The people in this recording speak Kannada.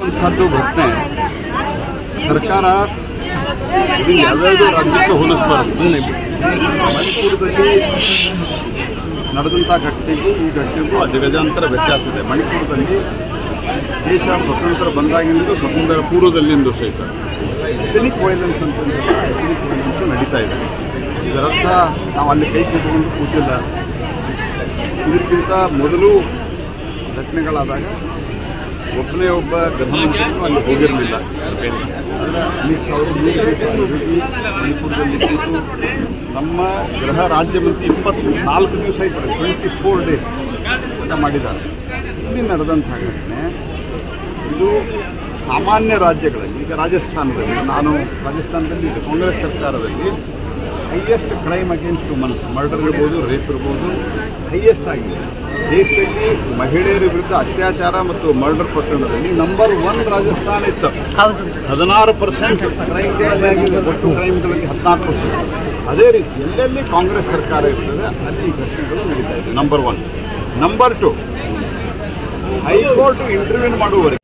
ನಡೆದಂಥದ್ದು ಘಟನೆ ಸರ್ಕಾರ ಯಾವ್ಯಾವುದೋ ರಾಜ್ಯಕ್ಕೆ ಹೋಲಿಸಬಾರ್ದು. ಮಣಿಪುರದಲ್ಲಿ ನಡೆದಂಥ ಘಟನೆಗೂ ಈ ಘಟನೆಗೂ ಅಜಗಜಾಂತರ ವ್ಯತ್ಯಾಸ ಇದೆ. ಮಣಿಪುರದಲ್ಲಿ ದೇಶ ಸ್ವತಂತ್ರ ಬಂದಾಗಿನಿಂದ ಸ್ವತಂತ್ರ ಪೂರ್ವದಲ್ಲಿಂದು ಸಹಿತ ಎಥನಿಕ್ ವೈಲೆನ್ಸ್ ಅಂತ ಎಥನಿಕ್ ವೈಲೆನ್ಸ್ ನಡೀತಾ ಇದೆ. ಇದರರ್ಥ ನಾವು ಅಲ್ಲಿ ಕೈ ಕಟ್ಟಿಕೊಂಡು ಕೂತಿಲ್ಲ. ಇದಕ್ಕಿಂತ ಮೊದಲು ಘಟನೆಗಳಾದಾಗ ಒಬ್ಬನೇ ಒಬ್ಬ ಗೃಹಮಂತ್ರಿಗಳು ಅಲ್ಲಿ ಹೋಗಿರಲಿಲ್ಲ. ಆದರೆ ಅಮಿತ್ ಶಾ ಅವರು ಮಣಿಪುರದಲ್ಲಿ ಕೂತು ನಮ್ಮ ಗೃಹ ರಾಜ್ಯ ಮಂತ್ರಿ 24 ದಿವಸ ಇದ್ದಾರೆ, 24 ಡೇಸ್ ಊಟ ಮಾಡಿದ್ದಾರೆ. ಇಲ್ಲಿ ನಡೆದಂಥ ಘಟನೆ ಇದು ಸಾಮಾನ್ಯ ರಾಜ್ಯಗಳಲ್ಲಿ, ಈಗ ರಾಜಸ್ಥಾನದಲ್ಲಿ, ನಾನು ರಾಜಸ್ಥಾನದಲ್ಲಿ ಕಾಂಗ್ರೆಸ್ ಸರ್ಕಾರದಲ್ಲಿ highest crime against woman, murder ಇರ್ಬೋದು, ರೇಪ್ ಇರ್ಬೋದು, ಹೈಯೆಸ್ಟ್ ಆಗಿದೆ. ದೇಶದಲ್ಲಿ ಮಹಿಳೆಯರ ವಿರುದ್ಧ ಅತ್ಯಾಚಾರ ಮತ್ತು ಮರ್ಡರ್ ಪ್ರಕರಣದಲ್ಲಿ ನಂಬರ್ 1 ರಾಜಸ್ಥಾನ ಇತ್ತು. 16% ಕ್ರೈಮ್ಗಳಾಗಿದೆ, ಒಟ್ಟು ಕ್ರೈಮ್ಗಳಲ್ಲಿ 16%. ಅದೇ ರೀತಿ ಎಲ್ಲೆಲ್ಲಿ ಕಾಂಗ್ರೆಸ್ ಸರ್ಕಾರ ಇರ್ತದೆ ಅಲ್ಲಿ ಘಟನೆಗಳು ನಡೀತಾ ಇದೆ. ನಂಬರ್ 1. ನಂಬರ್ 2, ಹೈಕೋರ್ಟ್ ಇಂಟರ್ವ್ಯೂನ್ ಮಾಡುವವರೆಗೆ